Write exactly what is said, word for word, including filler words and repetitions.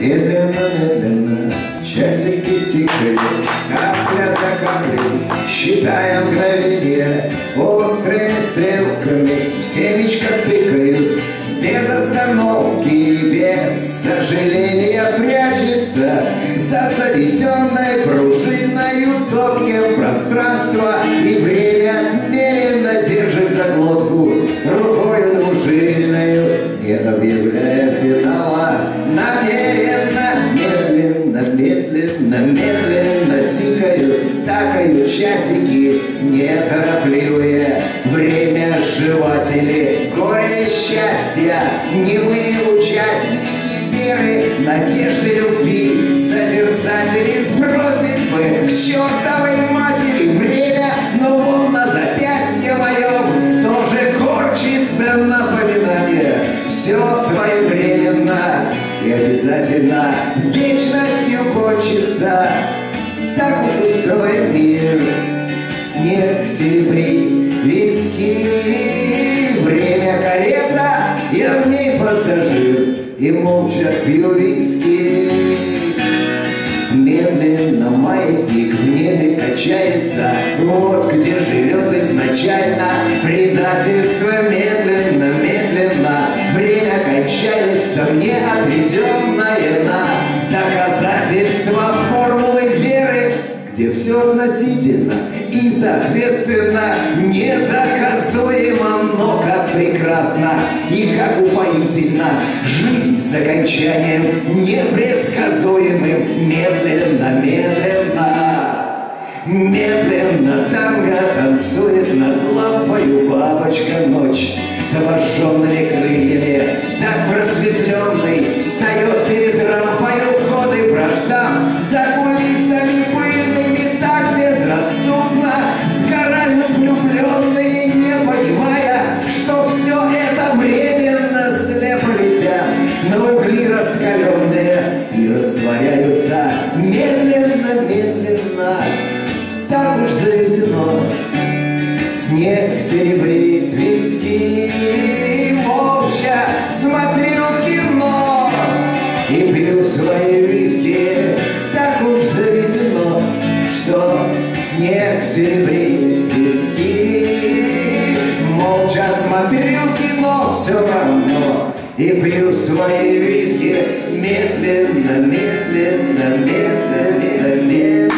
Медленно-медленно часики тикают, капля за каплей, считая мгновения, острыми стрелками в темечко тыкают. Без остановки и без сожаления прячется за заведенной пружиною топким пространство, и время меренно держит за глотку рукой двужильною, не объявляя финала. Намеренно, медленно, медленно, медленно тикают, такают часики неторопливые. Время сживатели горя и счастья, немые участники веры, надежды, любви, созерцатели сбросить бы к чертовой матери время. Но вон на запястье моем тоже корчится напоминание: все своевременно и обязательно вечностью кончится. Так уж устроен мир. Снег серебри виски, время карета, я в ней пассажир и молча пью виски. Медленно маятник в небе качается, вот где живет изначально предательство. Медленно, медленно время кончается, мне отведенное на доказательство формулы веры, где все относительно и, соответственно, недоказуемо. Но как прекрасно и как упоительна жизнь с окончанием непредсказуемым. Медленно, медленно, медленно танго танцует над лампою бабочка ночь с обожженными крыльями. Так просветленный встает перед рампою годы враждам, за кулисами пыльными так безрассудно сгорают влюбленные, не понимая, что все это временно, слепо летят на угли раскаленные и растворяются медленно, медленно. Так уж заведено. Снег серебрит виски, молча смотрю кино и пью свои виски. Так уж заведено, что снег серебрит виски, молча смотрю кино все равно и пью свои виски. Медленно, медленно, медленно, медленно.